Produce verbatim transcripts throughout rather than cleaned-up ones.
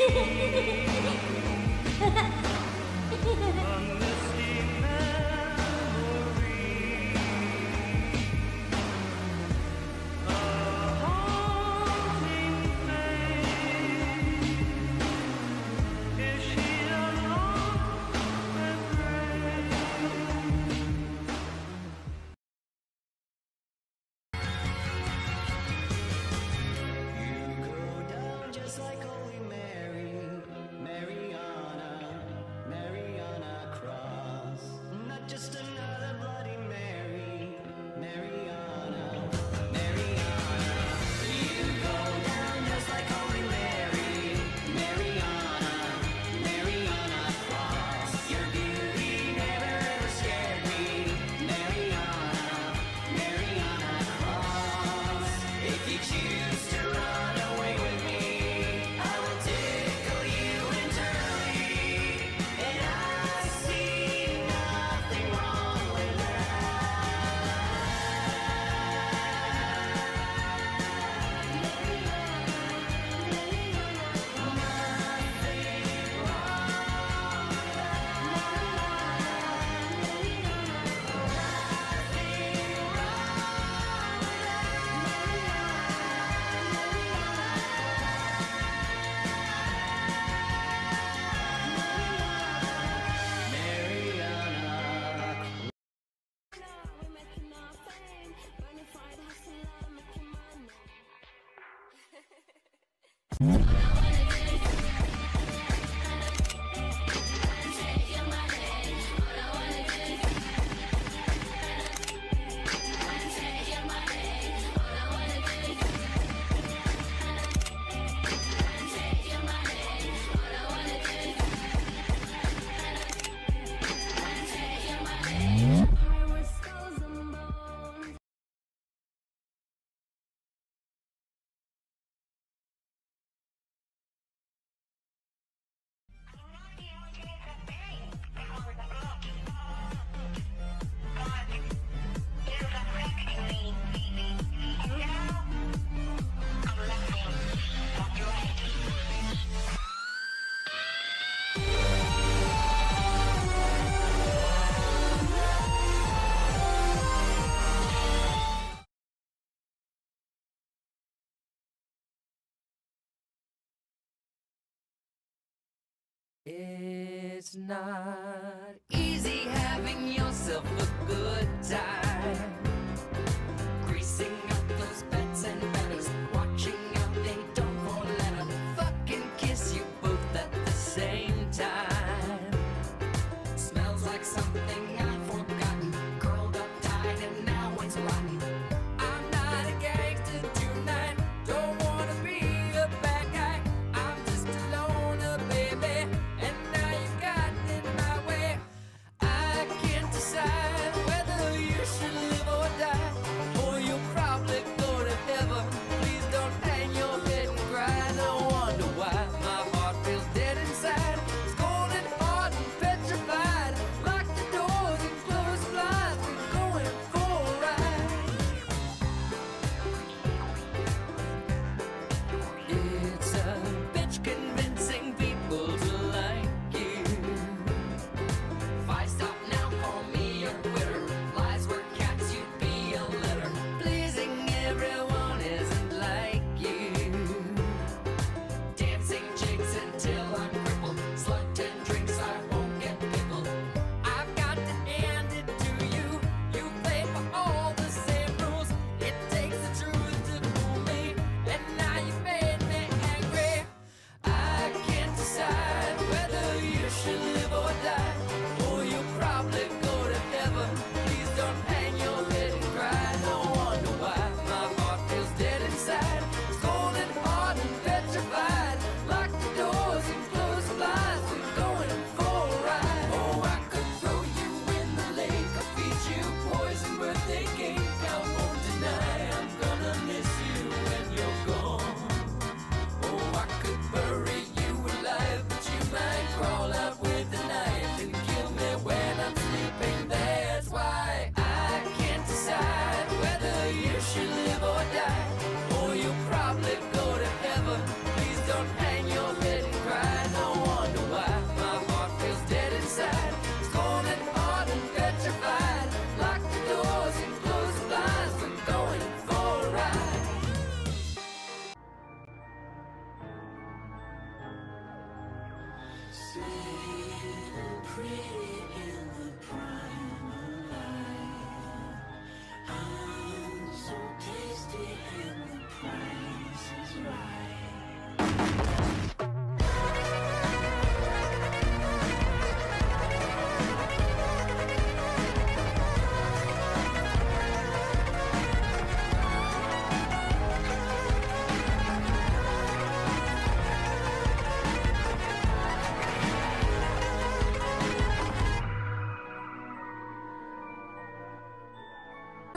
It's not easy having yourself a good time. Greasing up those beds and batters, watching out they don't fall let 'em fucking kiss you both at the same time. Smells like something I've forgotten, curled up tight and now it's rotten. I'm not a gangster tonight, don't wanna be a bad guy. I'm just a loner, baby, and now you got in my way.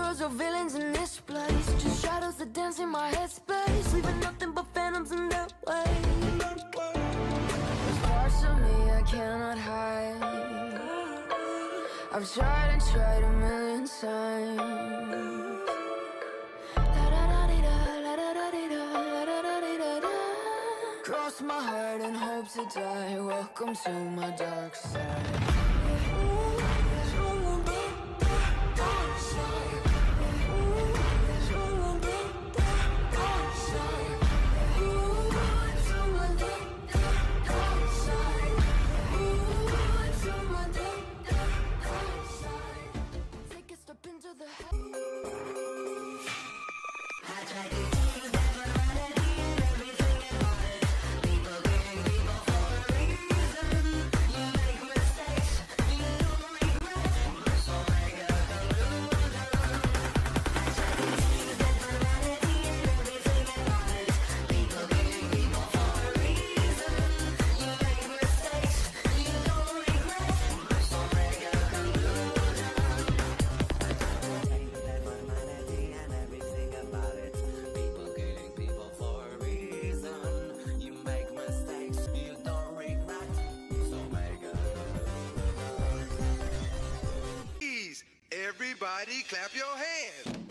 heroes or villains in this place. Just shadows that dance in my headspace, leaving nothing but phantoms in their way. There's parts of me I cannot hide. I've tried and tried a million times. Cross my heart and hope to die. Welcome to my dark side. Take a step into the Everybody clap your hands.